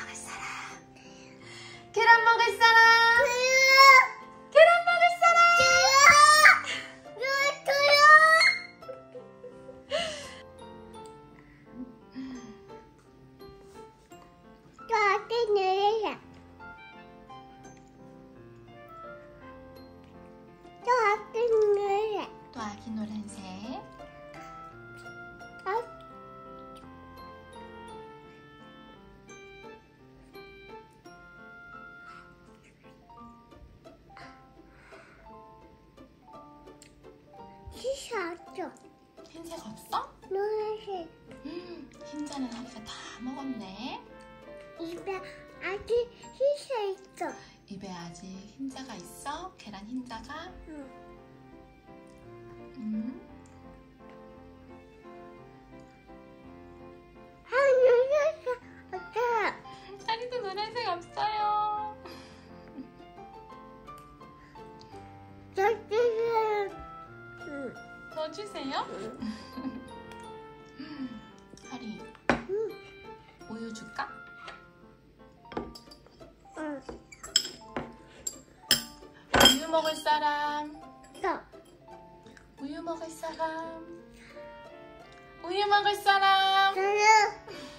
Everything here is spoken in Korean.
먹을 사람? 계란 먹을 사람? 계란 먹을 사람? 또 아기 노란색. 씻었죠. 흰색 없어? 노란색. 흰자는 하리가 다 먹었네. 입에 아직 씻어 있어. 입에 아직 흰자가 있어? 계란 흰자가? 응. 노란색 없어요. 하리도 노란색 없어요. 더 주세요. 하리, 우유 줄까? 응. 우유 먹을 사람? 또. 우유 먹을 사람? 우유 먹을 사람? 저요.